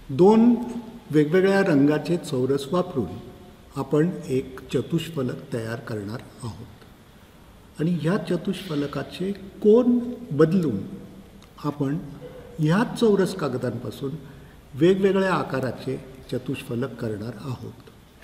दोन वेगवेगळ्या रंगाचे चौरस वापरून आपण एक चतुष्फलक तयार करणार आहोत आणि ह्या चतुष्फलकाचे कोन बदलून आपण ह्याच चौरस कागदांपासून वेगवेगळ्या आकाराचे चतुष्फलक करणार आहोत.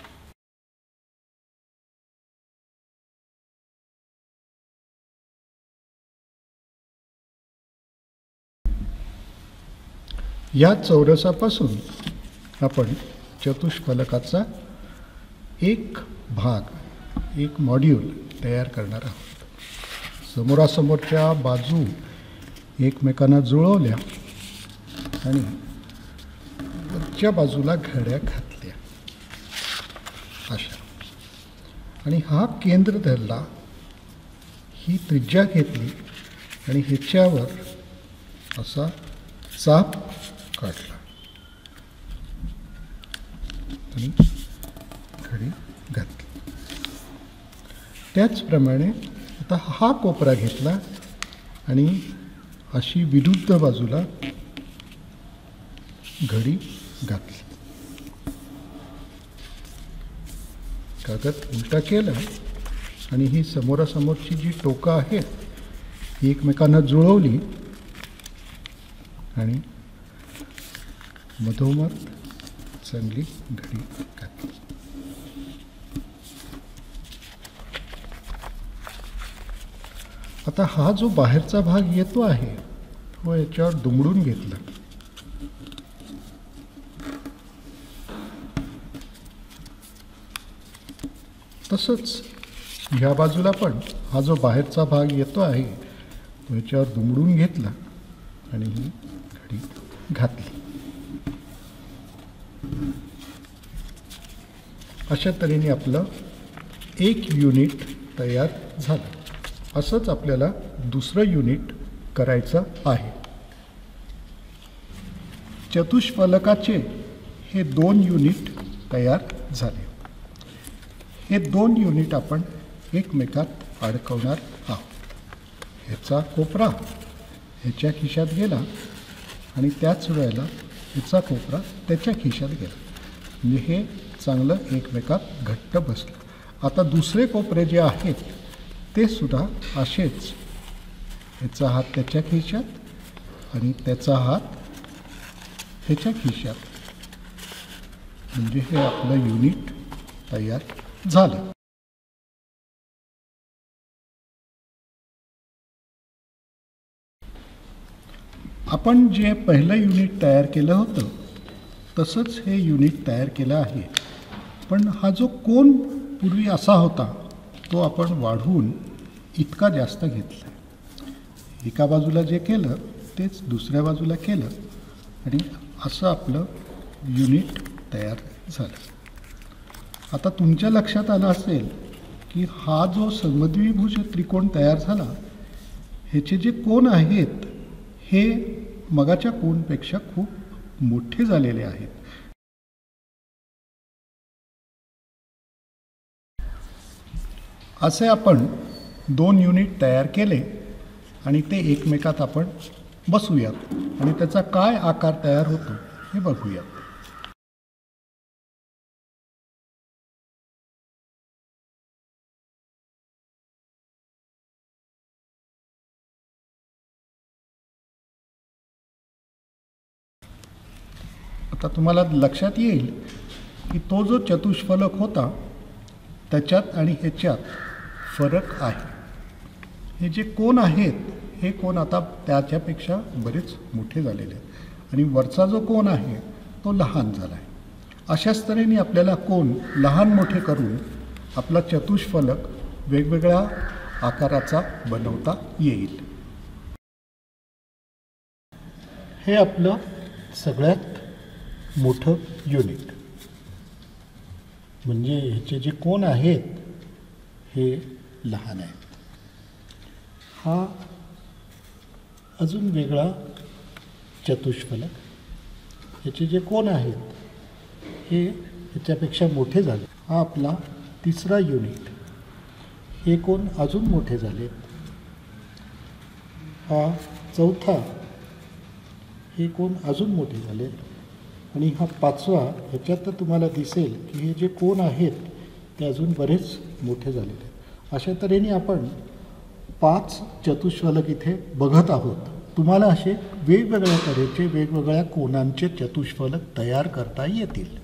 या चौरसापासून आपण चतुष्फलकाचा एक भाग, एक मॉड्यूल तयार करणार आहोत. समोरासमोरच्या बाजू एकमेकांना जुळवल्या आणि वरच्या बाजूला घड्या घातल्या अशा, आणि हा केंद्र धरला, ही त्रिज्या घेतली आणि ह्याच्यावर असा चाप काढला आणि घडी घातली. त्याचप्रमाणे आता हा कोपरा घेतला आणि अशी विरुद्ध बाजूला घडी घातली. कागद उलटा केला आणि ही समोरासमोरची जी टोकं आहेत ही एकमेकांना जुळवली आणि मधोमध चांगली घडी घातली. आता हा जो बाहेरचा भाग येतो आहे तो याच्यावर दुमडून घेतला. तसंच ह्या बाजूला पण हा जो बाहेरचा भाग येतो आहे तो याच्यावर दुमडून घेतला आणि ही घडी घातली. अशा तऱ्हेने आपलं एक युनिट तयार झालं. असंच आपल्याला दुसरं युनिट करायचं आहे. चतुष्फलकाचे हे 2 युनिट तयार झाले. हे 2 युनिट आपण एकमेकात अडकवणार आहोत. ह्याचा कोपरा ह्याच्या खिशात गेला आणि त्याच वेळेला ह्याचा कोपरा त्याच्या खिशात गेला, म्हणजे हे चांगलं एकमेकात घट्ट बसलं. आता दुसरे कोपरे जे आहेत ते सुद्धा असेच, ह्याचा हात त्याच्या खिशात आणि त्याचा हात ह्याच्या खिशात, म्हणजे हे आपलं युनिट तयार झालं. आपण जे पहिलं युनिट तयार केलं होतं तसंच हे युनिट तयार केलं आहे, पण हा जो कोन पूर्वी असा होता तो आपण वाढवून इतका जास्त घेतला. एका बाजूला जे केलं तेच दुसऱ्या बाजूला केलं आणि असं आपलं युनिट तयार झालं. आता तुमच्या लक्षात आलं असेल की हा जो समद्विभुज त्रिकोण तयार झाला ह्याचे जे कोन आहेत हे मगाच्या कोनपेक्षा खूप मोठे झालेले आहेत. असे आपण 2 युनिट तयार केले आणि ते एकमेकात आपण बसूयात आणि त्याचा काय आकार तयार होतो हे बघूयात. आता तुम्हाला लक्षात येईल की तो जो चतुष्फलक होता त्याच्यात आणि ह्याच्यात फरक आहे. हे जे कोन आहेत हे कोन आता त्याच्यापेक्षा बरेच मोठे झालेले आहेत आणि वरचा जो कोन आहे तो लहान झाला आहे. अशाच तऱ्हेने आपल्याला कोन लहान मोठे करून आपला चतुष्फलक वेगवेगळ्या आकाराचा बनवता येईल. हे आपलं सगळ्यात मोठं युनिट, म्हणजे ह्याचे जे कोन आहेत हे लहान आहेत. हा अजून वेगळा चतुष्फलक, ह्याचे जे कोन आहेत हे ह्याच्यापेक्षा मोठे झाले. हा आपला तिसरा युनिट, हे कोन अजून मोठे झाले. हा चौथा, हे कोन अजून मोठे झाले. आणि हा पाचवा, ह्याच्यात तर तुम्हाला दिसेल की हे जे कोन आहेत ते अजून बरेच मोठे झालेले आहेत. अशा तऱ्हेने आपण 5 चतुष्फलक इथे बघत आहोत. तुम्हाला असे वेगवेगळ्या तऱ्हेचे वेगवेगळ्या कोनांचे चतुष्फलक तयार करता येतील.